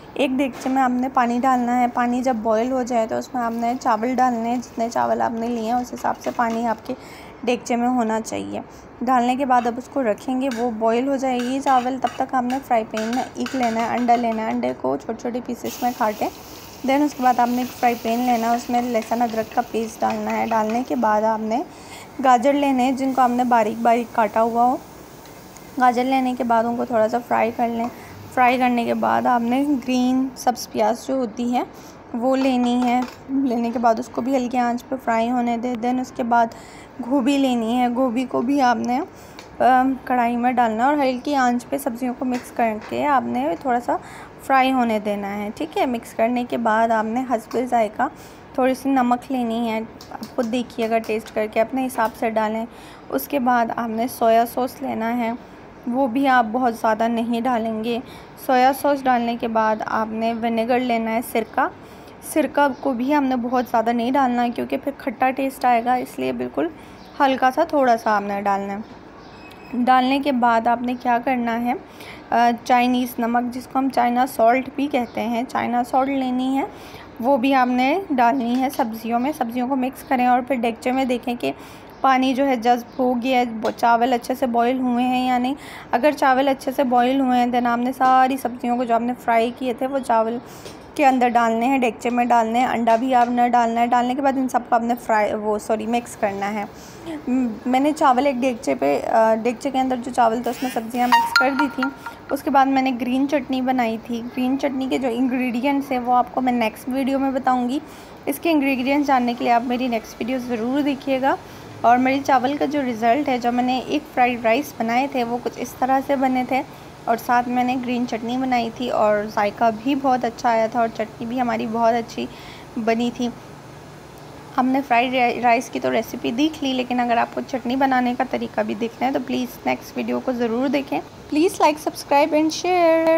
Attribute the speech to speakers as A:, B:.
A: एक देगचे में आपने पानी डालना है। पानी जब बॉईल हो जाए तो उसमें आपने चावल डालने हैं। जितने चावल आपने लिए हैं उस हिसाब से पानी आपके देगचे में होना चाहिए। डालने के बाद अब उसको रखेंगे, वो बॉईल हो जाएगी चावल। तब तक आपने फ्राई पैन में ईख लेना है, अंडा लेना है। अंडे को छोटे छोटे पीसेस में काटें। देन उसके बाद आपने एक फ्राई पैन लेना है, उसमें लहसुन अदरक का पेस्ट डालना है। डालने के बाद आपने गाजर लेने हैं जिनको आपने बारीक बारीक काटा हुआ हो। गाजर लेने के बाद उनको थोड़ा सा फ्राई कर लें। फ्राई करने के बाद आपने ग्रीन सब्ज़ प्याज जो होती है वो लेनी है। लेने के बाद उसको भी हल्की आंच पे फ्राई होने दें। देन उसके बाद गोभी लेनी है। गोभी को भी आपने कढ़ाई में डालना है और हल्की आंच पे सब्जियों को मिक्स करके आपने थोड़ा सा फ्राई होने देना है। ठीक है, मिक्स करने के बाद आपने हस्बे ज़ायक़ा थोड़ी सी नमक लेनी है। आप खुद देखिएगा, टेस्ट करके अपने हिसाब से डालें। उसके बाद आपने सोया सॉस लेना है, वो भी आप बहुत ज़्यादा नहीं डालेंगे। सोया सॉस डालने के बाद आपने विनेगर लेना है, सिरका को भी हमने बहुत ज़्यादा नहीं डालना है क्योंकि फिर खट्टा टेस्ट आएगा, इसलिए बिल्कुल हल्का सा थोड़ा सा आपने डालना है। डालने के बाद आपने क्या करना है, चाइनीज़ नमक जिसको हम चाइना सॉल्ट भी कहते हैं, चाइना सॉल्ट लेनी है, वो भी आपने डालनी है सब्ज़ियों में। सब्ज़ियों को मिक्स करें और फिर डेगचे में देखें कि पानी जो है जज़्ब हो गया है, चावल अच्छे से बॉईल हुए हैं या नहीं। अगर चावल अच्छे से बॉईल हुए हैं देन आपने सारी सब्ज़ियों को जो आपने फ्राई किए थे वो चावल के अंदर डालने हैं, डेगचे में डालने हैं। अंडा भी आपने डालना है। डालने के बाद इन सबको आपने मिक्स करना है। मैंने चावल एक डेगचे के अंदर जो चावल थे उसमें सब्ज़ियाँ मिक्स कर दी थी। उसके बाद मैंने ग्रीन चटनी बनाई थी। ग्रीन चटनी के जो इंग्रेडिएंट्स हैं वो आपको मैं नेक्स्ट वीडियो में बताऊँगी। इसके इंग्रेडिएंट्स जानने के लिए आप मेरी नेक्स्ट वीडियो ज़रूर देखिएगा। और मेरी चावल का जो रिज़ल्ट है, जो मैंने एक फ्राइड राइस बनाए थे वो कुछ इस तरह से बने थे और साथ मैंने ग्रीन चटनी बनाई थी और जायका भी बहुत अच्छा आया था और चटनी भी हमारी बहुत अच्छी बनी थी। हमने फ्राइड राइस की तो रेसिपी देख ली, लेकिन अगर आपको चटनी बनाने का तरीका भी देखना है तो प्लीज़ नेक्स्ट वीडियो को ज़रूर देखें। Please like, subscribe and share.